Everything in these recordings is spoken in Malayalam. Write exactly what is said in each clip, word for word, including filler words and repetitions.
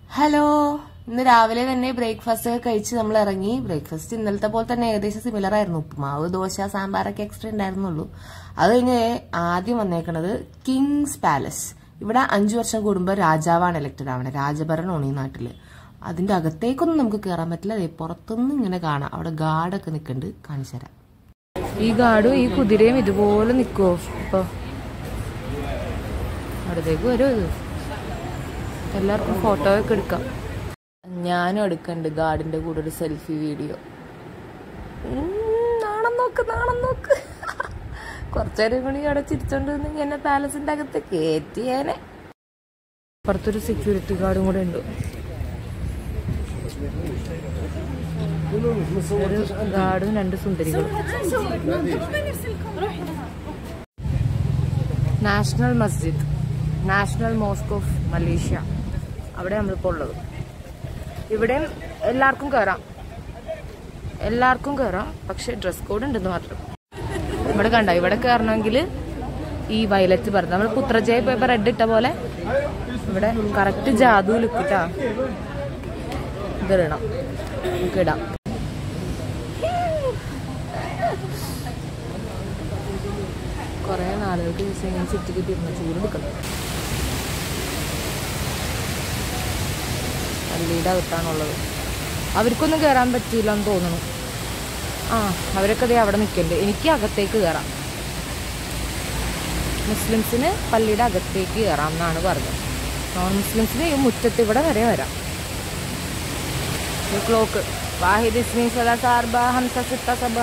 ഹലോ, ഇന്ന് രാവിലെ തന്നെ ബ്രേക്ക്ഫാസ്റ്റ് ഒക്കെ കഴിച്ച് നമ്മൾ ഇറങ്ങി. ബ്രേക്ക്ഫാസ്റ്റ് ഇന്നലത്തെ പോലെ തന്നെ ഏകദേശം സിമിലർ ആയിരുന്നു. ഉപ്പുമാവ്, ദോശ, സാമ്പാറൊക്കെ എക്സ്ട്രാ ഉണ്ടായിരുന്നുള്ളൂ. അത് കഴിഞ്ഞ് ആദ്യം വന്നേക്കണത് കിങ്സ് പാലസ്. ഇവിടെ അഞ്ചു വർഷം കൂടുമ്പോൾ രാജാവാണ് എലക്റ്റഡ് ആവണേ. രാജഭരണമാണ് ഈ നാട്ടില്. അതിന്റെ അകത്തേക്കൊന്നും നമുക്ക് കയറാൻ പറ്റില്ല. അതേ പുറത്തുനിന്ന് ഇങ്ങനെ കാണാം. അവിടെ ഗാർഡൊക്കെ നിൽക്കുന്നുണ്ട്, കാണിച്ചു തരാം. ഈ ഗാർഡും ഈ കുതിരയും ഇതുപോലെ നിൽക്കുവോ? ഇപ്പൊ അടുത്തേക്ക് വരുമോ? ഇത് എല്ലാവർക്കും ഫോട്ടോ ഒക്കെ എടുക്കാം. ഞാനും എടുക്കണ്ട് ഗാർഡിന്റെ കൂടെ ഒരു സെൽഫി വീഡിയോ. നാണം നോക്ക്, നാണം നോക്ക്. കുറച്ചേരം കൂടി അവിടെ ചിരിച്ചോണ്ട് എന്നെ പാലസിന്റെ അകത്ത് കയറ്റിയേനെ. അപ്പുറത്തൊരു സെക്യൂരിറ്റി ഗാർഡും കൂടെ ഉണ്ട്. ഒരു ഗാർഡും രണ്ട് സുന്ദരികളും. നാഷണൽ മസ്ജിദ്, നാഷണൽ മോസ്ക് ഓഫ് മലേഷ്യ, അവിടെ നമ്മളിപ്പോൾ ഉള്ളത്. ഇവിടെയും എല്ലാവർക്കും കയറാം, എല്ലാവർക്കും കയറാം. പക്ഷെ ഡ്രസ് കോഡ് ഉണ്ടെന്ന് മാത്രം. ഇവിടെ കണ്ട, ഇവിടെ കയറണമെങ്കിൽ ഈ വയലറ്റ് പറഞ്ഞ നമ്മൾ പുത്രജയ പോയപ്പോ റെഡ് ഇട്ട പോലെ ഇവിടെ കറക്റ്റ് ജാദു ലുക്കിട്ടാ ഇതിടണം. നമുക്ക് ഇടാം. കൊറേ നാളുകൾക്ക് ദിവസം ഇങ്ങനെ ചുറ്റിക്ക് തിരുന്ന ചൂടെടുക്കണം. പള്ളിയുടെ അകത്താണുള്ളത്. അവർക്കൊന്നും കയറാൻ പറ്റില്ല എന്ന് തോന്നുന്നു. ആ, അവരൊക്കെ അതേ അവിടെ നിൽക്കണ്ട്. എനിക്ക് അകത്തേക്ക് കയറാം. മുസ്ലിംസിന് പള്ളിയുടെ അകത്തേക്ക് കയറാം എന്നാണ് പറഞ്ഞത്. നോൺ മുസ്ലിംസിന് ഈ മുറ്റത്ത് ഇവിടെ വരെ വരാം. ക്ലോക്ക് വാഹിദ് ഇസ്മി സലാസ അർബ ഹംസ സിത്ത സബ.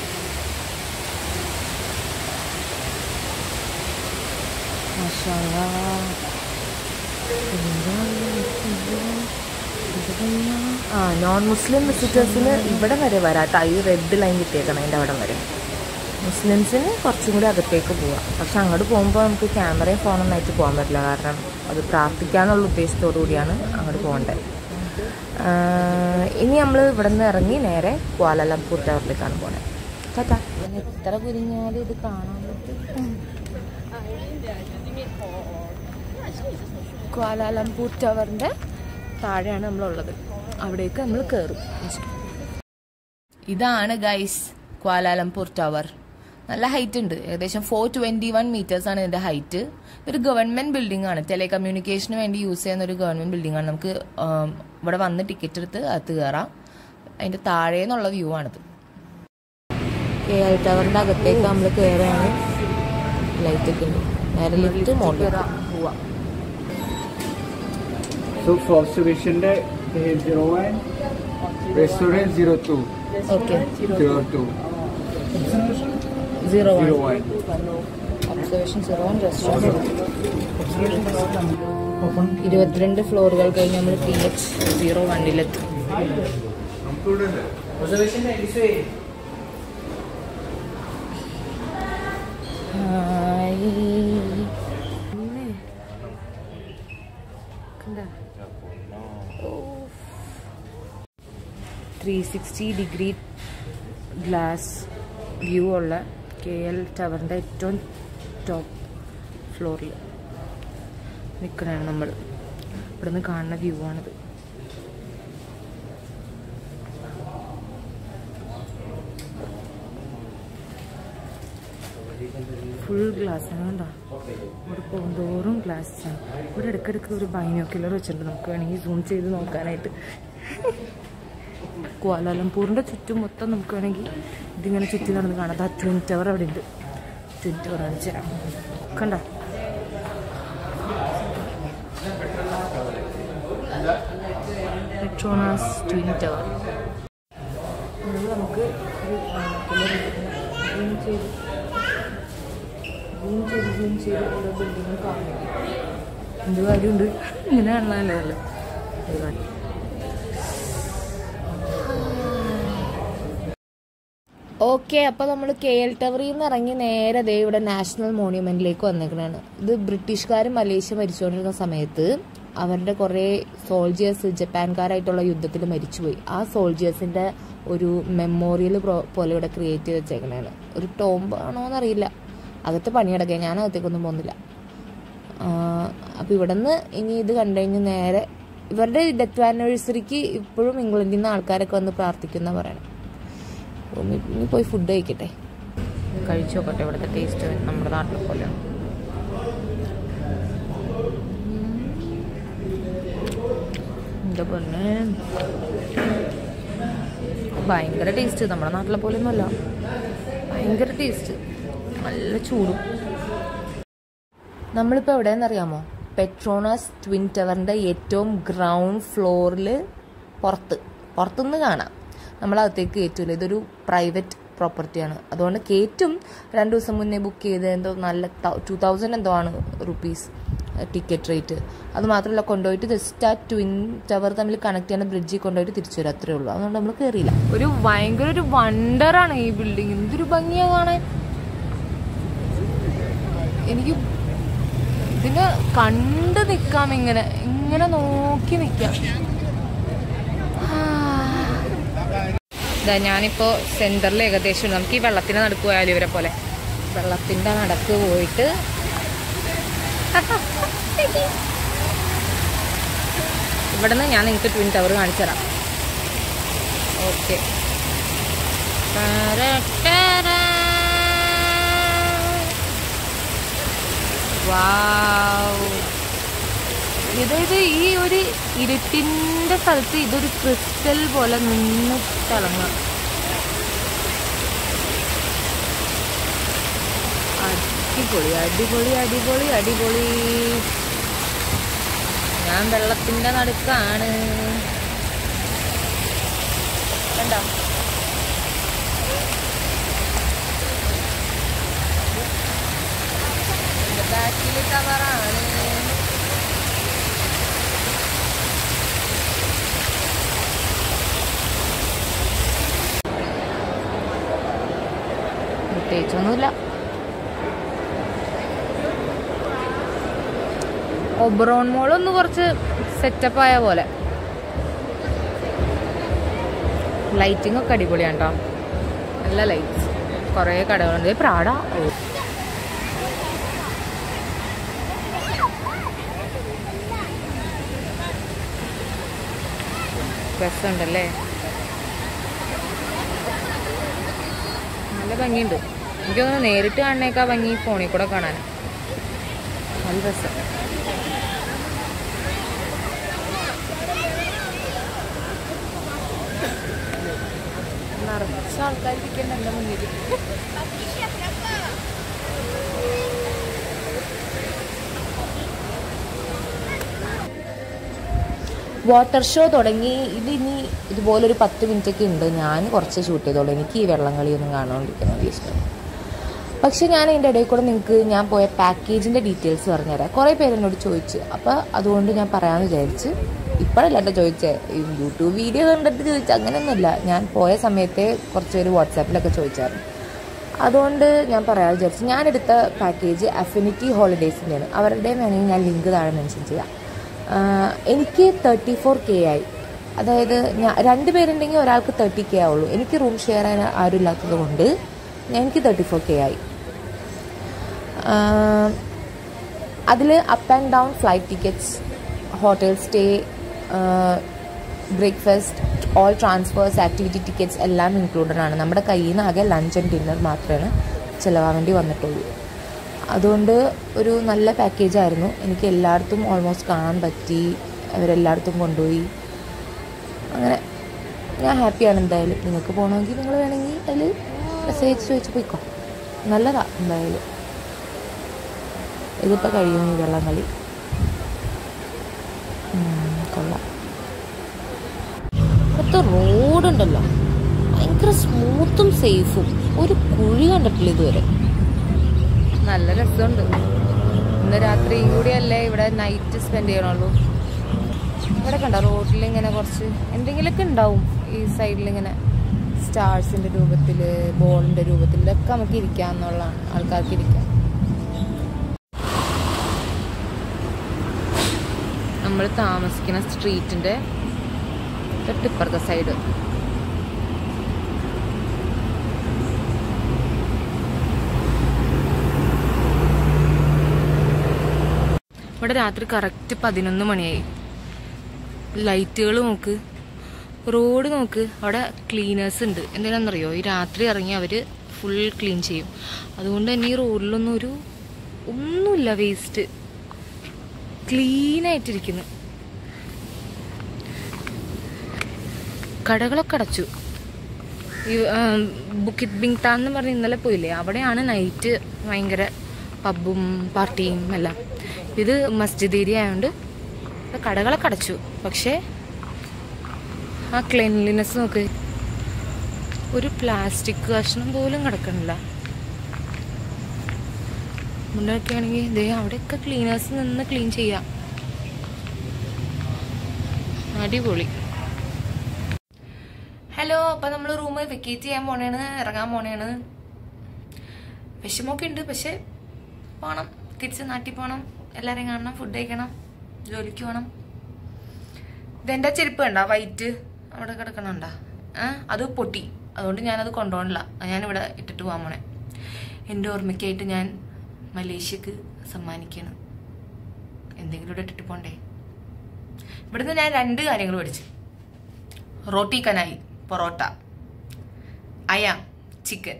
ആ, നോൺ മുസ്ലിം വിസിറ്റേഴ്സിന് ഇവിടെ വരെ വരാത്ത ഈ റെഡ് ലൈൻ കിട്ടിയേക്കണം. അതിൻ്റെ അവിടെ വരെ. മുസ്ലിംസിന് കുറച്ചും കൂടി അകത്തേക്ക് പോവാം. പക്ഷെ അങ്ങോട്ട് പോകുമ്പോൾ നമുക്ക് ക്യാമറയും ഫോണൊന്നും ആയിട്ട് പോകാൻ പറ്റില്ല. കാരണം അത് പ്രാർത്ഥിക്കാനുള്ള ഉദ്ദേശത്തോടു കൂടിയാണ് അങ്ങോട്ട് പോകേണ്ടത്. ഇനി നമ്മൾ ഇവിടെ നിന്ന് ഇറങ്ങി നേരെ ക്വാലാലംപൂർ ടവറിലേക്കാണ് പോണത്. കേട്ടാ, എത്ര കുരിഞ്ഞാലും ഇത് കാണാൻ പറ്റും. ക്വാലാലംപൂർ ടവറിന്റെ താഴെയാണ് നമ്മളുള്ളത്. അവിടേക്ക് നമ്മൾ കയറും. ഇതാണ് ഗൈസ് ക്വാലാലംപൂർ ടവർ. നല്ല ഹൈറ്റ് ഉണ്ട്. ഏകദേശം ഫോർ ട്വന്റി വൺ മീറ്റേഴ്സ് ആണ് ഇതിന്റെ ഹൈറ്റ്. ഒരു ഗവൺമെന്റ് ബിൽഡിംഗ് ആണ്. ടെലികമ്മ്യൂണിക്കേഷന് വേണ്ടി യൂസ് ചെയ്യുന്ന ഒരു ഗവൺമെന്റ് ബിൽഡിംഗ് ആണ്. നമുക്ക് ഇവിടെ വന്ന് ടിക്കറ്റ് എടുത്ത് അകത്ത് കയറാം. അതിന്റെ താഴേന്നുള്ള വ്യൂ ആണിത്. കെ എൽ ടവറിന്റെ അകത്തേക്ക് നമ്മൾ കയറാണ്. ലൈറ്റ് ഒക്കെ ഉണ്ട്. നേരെ ലിഫ്റ്റ് മോളിൽ പോവാം. So for observation day zero one, restaurant zero two. Okay. Zero two. Zero one. Zero one. Observation zero one, restaurant ഇരുപത്തിരണ്ട് ഫ്ലോറുകൾ കഴിഞ്ഞ് നമ്മൾ പി എച്ച് സീറോ വണ്ണിലെത്തും. Three sixty degree glass view ഉള്ള കെ എൽ ടവറിൻ്റെ ഏറ്റവും ടോപ്പ് ഫ്ലോറിൽ നിൽക്കണതാണ് നമ്മൾ. ഇവിടെ നിന്ന് കാണുന്ന വ്യൂ ആണിത്. ഫുൾ ഗ്ലാസ് ആണ്. കണ്ടോ, ഇവിടെ പോകുന്തോറും ഗ്ലാസ് ആണ്. ഇവിടെ ഇടയ്ക്കിടയ്ക്ക് ഒരു ബൈനോക്കുലർ വെച്ചിട്ടുണ്ട്. നമുക്ക് വേണമെങ്കിൽ സൂം ചെയ്ത് നോക്കാനായിട്ട്. ക്വാലാലംപൂറിൻ്റെ ചുറ്റും മൊത്തം നമുക്ക് വേണമെങ്കിൽ ഇതിങ്ങനെ ചുറ്റി നടന്ന് കാണാം. ആ ട്വിൻ ടവർ അവിടെ ഉണ്ട്. ട്വിൻ ടവർ കാണിച്ചു തരാം. കണ്ടോ, പെട്രോണാസ് ട്വിൻ ടവർ. നമുക്ക് സൂം ചെയ്ത് സൂം ചെയ്ത് സൂം ചെയ്ത് ഓരോ ബിൽഡിങ്ങും കാണും. എന്ത് കാര്യമുണ്ട് ഇങ്ങനെ കാണാനല്ലേ അല്ലേ. ഓക്കെ, അപ്പോൾ നമ്മൾ കെ എൽ ടവറിൽ നിന്ന് ഇറങ്ങി നേരെ ദേ ഇവിടെ നാഷണൽ മോണ്യുമെന്റിലേക്ക് വന്നേക്കണാണ്. ഇത് ബ്രിട്ടീഷുകാർ മലേഷ്യ ഭരിച്ചുകൊണ്ടിരുന്ന സമയത്ത് അവരുടെ കുറേ സോൾജിയേഴ്സ് ജപ്പാൻകാരായിട്ടുള്ള യുദ്ധത്തിൽ മരിച്ചുപോയി. ആ സോൾജിയേഴ്സിന്റെ ഒരു മെമ്മോറിയൽ പോലെ ഇവിടെ ക്രിയേറ്റ് ചെയ്ത് വെച്ചേക്കണേണ്. ഒരു ടോംബ് ആണോന്നറിയില്ല. അകത്ത് പണിയടക്കുക, ഞാൻ അകത്തേക്കൊന്നും പോകുന്നില്ല. അപ്പോൾ ഇവിടെ നിന്ന് ഇനി ഇത് കണ്ടു കഴിഞ്ഞ് നേരെ ഇവരുടെ ഡെത്ത് ആനിവേഴ്സറിക്ക് ഇപ്പോഴും ഇംഗ്ലണ്ടിൽ നിന്ന് ആൾക്കാരൊക്കെ വന്ന് പ്രാർത്ഥിക്കുന്ന പറയണം. ഒന്ന് ഇനി പോയി ഫുഡ് കഴിക്കട്ടെ, കഴിച്ചു നോക്കട്ടെ ഇവിടുത്തെ ടേസ്റ്റ് നമ്മുടെ നാട്ടിലെ പോലെയാണ്. എന്താ പറഞ്ഞേ, ഭയങ്കര ടേസ്റ്റ്, നമ്മുടെ നാട്ടിലെ പോലെ ഒന്നുമല്ല, ഭയങ്കര ടേസ്റ്റ്, നല്ല ചൂടും. നമ്മളിപ്പോൾ എവിടെയെന്നറിയാമോ? പെട്രോണസ് ട്വിൻ ടവറിൻ്റെ ഏറ്റവും ഗ്രൗണ്ട് ഫ്ലോറിൽ പുറത്ത് പുറത്തുനിന്ന് കാണാം. നമ്മളകത്തേക്ക് കയറ്റില്ല, ഇതൊരു പ്രൈവറ്റ് പ്രോപ്പർട്ടിയാണ്. അതുകൊണ്ട് കയറ്റും. രണ്ട് ദിവസം മുന്നേ ബുക്ക് ചെയ്ത് എന്തോ നല്ല ടു തൗസൻഡ് എന്തോ ആണ് റുപ്പീസ് ടിക്കറ്റ് റേറ്റ്. അത് മാത്രമല്ല കൊണ്ടുപോയിട്ട് ജസ്റ്റ് ആ ട്വിൻ ടവർ തമ്മിൽ കണക്ട് ചെയ്യുന്ന ബ്രിഡ്ജിൽ കൊണ്ടുപോയിട്ട് തിരിച്ചു വരും, അത്രേ ഉള്ളൂ. അതുകൊണ്ട് നമ്മൾ കയറിയില്ല. ഒരു ഭയങ്കര ഒരു വണ്ടറാണ് ഈ ബിൽഡിങ്, എന്തൊരു ഭംഗിയാ കാണാൻ. എനിക്ക് ഇതിനെ കണ്ട് നിൽക്കാം, ഇങ്ങനെ ഇങ്ങനെ നോക്കി നിൽക്കാം. ഇതാ ഞാനിപ്പോൾ സെൻറ്ററിൽ ഏകദേശം നമുക്ക് ഈ വെള്ളത്തിൻ്റെ നടുക്ക് പോയാലും ഇവരെ പോലെ വെള്ളത്തിൻ്റെ നടക്ക് പോയിട്ട് ഇവിടെ നിന്ന് ഞാൻ നിങ്ങൾക്ക് ട്വിൻ ടവർ കാണിച്ചു തരാം. Okay, wow. ഇതായത് ഈ ഒരു ഇരുട്ടിൻ്റെ സ്ഥലത്ത് ഇതൊരു ക്രിസ്റ്റൽ പോലെ നിന്ന് തിളങ്ങുക. അടിപൊളി അടിപൊളി അടിപൊളി അടിപൊളി. ഞാൻ വെള്ളത്തിൻ്റെ നടുക്കാണ്, കണ്ടോ? ബാക്കിൽ ടവറാണ്. പ്രത്യേകിച്ചൊന്നുമില്ല. ഒബ്രോൺ മോളൊന്ന് കുറച്ച് സെറ്റപ്പ് ആയ പോലെ. ലൈറ്റിംഗ് ഒക്കെ അടിപൊളിയാണ് കേട്ടോ, നല്ല ലൈറ്റ്സ്, കുറേ കടകളുണ്ട്. പ്രാഡ രസമുണ്ടല്ലേ, നല്ല ഭംഗിയുണ്ട്. എനിക്കൊന്ന് നേരിട്ട് കാണുന്നേക്കാ ഭംഗി ഫോണിൽ കൂടെ കാണാൻ, നല്ല രസം. നിറച്ച ആൾക്കാരിരിക്കണ്ട എൻ്റെ മുന്നിൽ. വാട്ടർ ഷോ തുടങ്ങി. ഇതിനി ഇതുപോലൊരു പത്ത് മിനിറ്റൊക്കെ ഉണ്ട്. ഞാൻ കുറച്ച് ഷൂട്ട് ചെയ്തോളൂ, എനിക്ക് ഈ വെള്ളം കളിയൊന്നും കാണാണ്ടിരിക്കുന്നത് ഇഷ്ടം. പക്ഷെ ഞാൻ അതിൻ്റെ ഇടയിൽ കൂടെ നിങ്ങൾക്ക് ഞാൻ പോയ പാക്കേജിൻ്റെ ഡീറ്റെയിൽസ് പറഞ്ഞുതരാം. കുറേ പേര് എന്നോട് ചോദിച്ചു, അപ്പോൾ അതുകൊണ്ട് ഞാൻ പറയാമെന്ന് വിചാരിച്ച്. ഇപ്പോഴല്ല കേട്ടോ ചോദിച്ചത്, യൂട്യൂബ് വീഡിയോ കണ്ടിട്ട് ചോദിച്ചു, അങ്ങനെയൊന്നുമില്ല. ഞാൻ പോയ സമയത്തെ കുറച്ച് പേര് വാട്സാപ്പിലൊക്കെ ചോദിച്ചായിരുന്നു, അതുകൊണ്ട് ഞാൻ പറയാമെന്ന് വിചാരിച്ചു. ഞാനെടുത്ത പാക്കേജ് അഫിനിറ്റി ഹോളിഡേയ്സിൻ്റെയാണ്. അവരുടെ വേണമെങ്കിൽ ഞാൻ ലിങ്ക് താഴെ മെൻഷൻ ചെയ്യാം. എനിക്ക് തേർട്ടി ഫോർ കെ ആയി. അതായത് ഞാൻ രണ്ട് പേരുണ്ടെങ്കിൽ ഒരാൾക്ക് തേർട്ടി കെ ആവുള്ളൂ. എനിക്ക് റൂം ഷെയർ ചെയ്യാൻ ആരും ഇല്ലാത്തത് കൊണ്ട് എനിക്ക് തേർട്ടി ഫോർ കെ ആയി. അതിൽ up and down flight tickets, hotel stay, breakfast, all transfers, activity tickets എല്ലാം ഇൻക്ലൂഡഡ് ആണ്. നമ്മുടെ കയ്യിൽ നിന്ന് ആകെ ലഞ്ച് ആൻഡ് ഡിന്നർ മാത്രമേ ചിലവാൻ വേണ്ടി വന്നിട്ടുള്ളൂ. അതുകൊണ്ട് ഒരു നല്ല പാക്കേജായിരുന്നു. എനിക്ക് എല്ലായിടത്തും ഓൾമോസ്റ്റ് കാണാൻ പറ്റി, അവരെല്ലായിടത്തും കൊണ്ടുപോയി. അങ്ങനെ ഞാൻ ഹാപ്പിയാണ്. എന്തായാലും നിങ്ങൾക്ക് പോകണമെങ്കിൽ നിങ്ങൾ വേണമെങ്കിൽ അതിൽ മെസ്സേജ് ചോദിച്ച് പോയിക്കോ, നല്ലതാണ് എന്തായാലും. ഇതിപ്പോൾ കഴിയും ഈ വെള്ളം കളി, കൊള്ളാം. ഇപ്പോഴത്തെ റോഡുണ്ടല്ലോ ഭയങ്കര സ്മൂത്തും സേഫും, ഒരു കുഴി കണ്ടിട്ടില്ല ഇതുവരെ. നല്ല രസമുണ്ട്. ഇന്ന് രാത്രിയും കൂടിയല്ലേ ഇവിടെ നൈറ്റ് സ്പെൻഡ് ചെയ്യണുള്ളൂ. ഇവിടെ കണ്ടോ റോഡിൽ ഇങ്ങനെ കുറച്ച് എന്തെങ്കിലുമൊക്കെ ഉണ്ടാവും ഈ സൈഡിൽ, ഇങ്ങനെ സ്റ്റാർസിൻ്റെ രൂപത്തിൽ, ബോളിൻ്റെ രൂപത്തിൽ, ഇതൊക്കെ നമുക്ക് ഇരിക്കാം എന്നുള്ളതാണ്, ആൾക്കാർക്ക് ഇരിക്കാം. നമ്മൾ താമസിക്കുന്ന സ്ട്രീറ്റിൻ്റെ തൊട്ടിപ്പുറത്തെ സൈഡ് ഇവിടെ രാത്രി കറക്റ്റ് പതിനൊന്ന് മണിയായി. ലൈറ്റുകൾ നോക്ക്, റോഡ് നോക്ക്. അവിടെ ക്ലീനേഴ്സ് ഉണ്ട്. എന്തിനാണെന്നറിയോ, ഈ രാത്രി ഇറങ്ങി അവർ ഫുൾ ക്ലീൻ ചെയ്യും. അതുകൊണ്ട് തന്നെ ഈ റോഡിലൊന്നും ഒരു ഒന്നുമില്ല, വേസ്റ്റ് ക്ലീനായിട്ടിരിക്കുന്നു. കടകളൊക്കെ അടച്ചു. ഈ ബുക്കിറ്റ് ബിങ്താൻ എന്ന് പറഞ്ഞ് ഇന്നലെ പോയില്ലേ, അവിടെയാണ് നൈറ്റ് ഭയങ്കര പബ്ബും പാർട്ടിയും എല്ലാം. ഇത് മസ്ജിദ് ഏരിയ ആയതുകൊണ്ട് കടകളൊക്കെ അടച്ചു. പക്ഷേ ആ ക്ലീൻലിനെസ് നോക്ക്, ഒരു പ്ലാസ്റ്റിക് കഷ്ണം പോലും കിടക്കണില്ല. മുന്നൊക്കെ ആണെങ്കിൽ ദേ അവിടെയൊക്കെ ക്ലീനേഴ്സ് നിന്ന് ക്ലീൻ ചെയ്യാം. അടിപൊളി. ഹലോ, അപ്പം നമ്മൾ റൂം വെക്കേറ്റ് ചെയ്യാൻ പോണേണ്, ഇറങ്ങാൻ പോണേണ്. വിഷമമൊക്കെ ഉണ്ട്, പക്ഷെ പോകണം. തിരിച്ച് നാട്ടിൽ പോകണം, എല്ലാവരെയും കാണണം, ഫുഡ് കഴിക്കണം, ജോലിക്ക് പോകണം. ഇതെൻ്റെ ചെരുപ്പ് കണ്ട വൈറ്റ് അവിടെ കിടക്കണണ്ട, അത് പൊട്ടി. അതുകൊണ്ട് ഞാനത് കൊണ്ടുപോകണില്ല, ഞാനിവിടെ ഇട്ടിട്ട് പോകാൻ പോണേ. എൻ്റെ ഓർമ്മയ്ക്കായിട്ട് ഞാൻ മലേഷ്യക്ക് സമ്മാനിക്കുകയാണ്. എന്തെങ്കിലും ഇവിടെ ഇട്ടിട്ട് പോകണ്ടേ. ഇവിടുന്ന് ഞാൻ രണ്ട് കാര്യങ്ങൾ പഠിച്ചു. റോട്ടി കനായി, പൊറോട്ട, അയ ചിക്കൻ.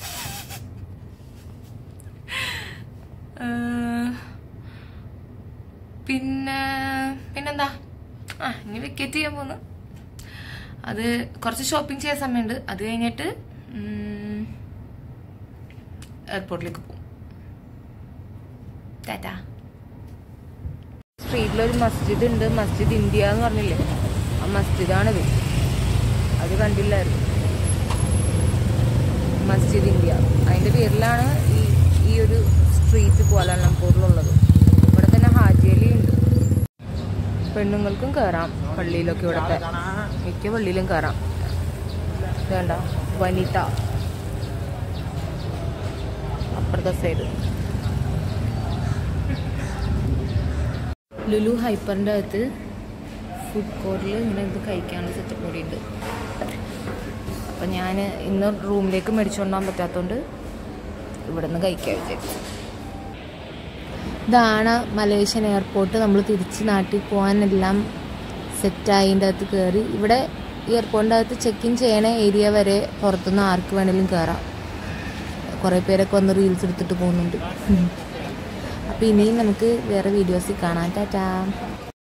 പിന്നെ പിന്നെന്താ, ആ ഇനി വെക്കേറ്റ് ചെയ്യാൻ പോന്നു. അത് കുറച്ച് ഷോപ്പിംഗ് ചെയ്യാൻ സമയമുണ്ട്. അത് കഴിഞ്ഞിട്ട് എയർപോർട്ടിലേക്ക് പോകും. ടാറ്റാ. സ്ട്രീറ്റിലൊരു മസ്ജിദ് ഉണ്ട്, മസ്ജിദ് ഇന്ത്യ എന്ന് പറഞ്ഞില്ലേ, ആ മസ്ജിദാണിത്. അത് കണ്ടില്ലായിരുന്നു, മസ്ജിദ് ഇന്ത്യ. അതിൻ്റെ പേരിലാണ് ഈ ഈ ഒരു സ്ട്രീറ്റ് കുആലാലംപൂരിലുള്ളത്. ഇവിടെ തന്നെ ഹാജിയലി ഉണ്ട്. പെണ്ണുങ്ങൾക്കും കയറാം പള്ളിയിലൊക്കെ. ഇവിടുത്തെ മിക്ക പള്ളിയിലും കയറാം. വേണ്ട വനിത അപ്പുറത്തെ സൈഡ്. ലുലു ഹൈപ്പറിൻ്റെ അകത്ത് ഫുഡ് കോർട്ടിൽ ഇങ്ങനെ ഇത് കഴിക്കാനുള്ള സെറ്റപ്പ് കൂടി ഉണ്ട്. അപ്പം ഞാൻ ഇന്ന് റൂമിലേക്ക് മേടിച്ചുകൊണ്ട് പോകാൻ പറ്റാത്തതുകൊണ്ട് ഇവിടെ നിന്ന് കഴിക്കാൻ വിചാരിച്ചു. ഇതാണ് മലേഷ്യൻ എയർപോർട്ട്. നമ്മൾ തിരിച്ച് നാട്ടിൽ പോകാനെല്ലാം സെറ്റായി അതിൻ്റെ അകത്ത് കയറി. ഇവിടെ എയർപോർട്ടിൻ്റെ അകത്ത് ചെക്ക് ഇൻ ചെയ്യണ ഏരിയ വരെ പുറത്തുനിന്ന് ആർക്ക് വേണമെങ്കിലും കയറാം. കുറേ പേരൊക്കെ വന്ന് റീൽസ് എടുത്തിട്ട് പോകുന്നുണ്ട്. അപ്പോൾ ഇനിയും നമുക്ക് വേറെ വീഡിയോസിൽ കാണാം. ടാറ്റാ.